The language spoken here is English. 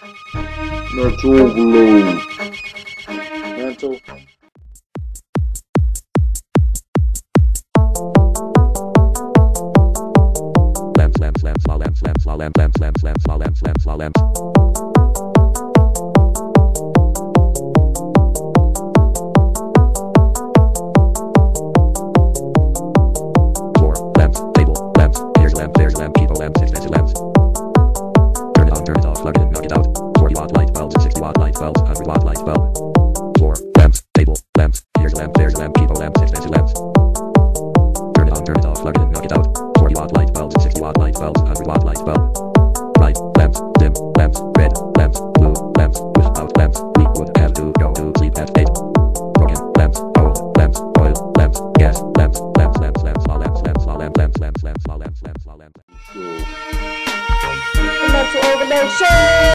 Natural glow. Natural. Lamps, la lamps. Floor, lamps, table, lamps, here's a lamp, keep a lamp, expensive lamps. Turn it on, turn it off, plug it in, knock it out. 40 watt light bulbs, 60 watt light bulbs, 100 watt light bulb.